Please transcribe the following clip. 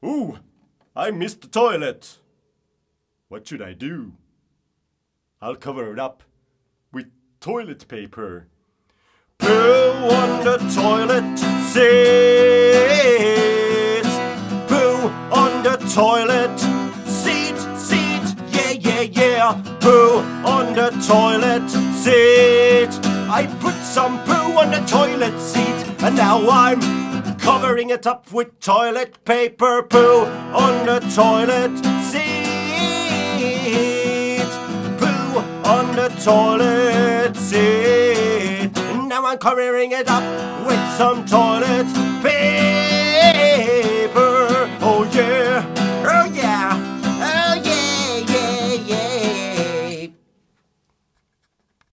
Ooh, I missed the toilet. What should I do? I'll cover it up with toilet paper. Poo on the toilet seat. Poo on the toilet seat, yeah, yeah, yeah. Poo on the toilet seat. I put some poo on the toilet seat, and now I'm covering it up with toilet paper. Poo on the toilet seat. Poo on the toilet seat. Now I'm covering it up with some toilet paper.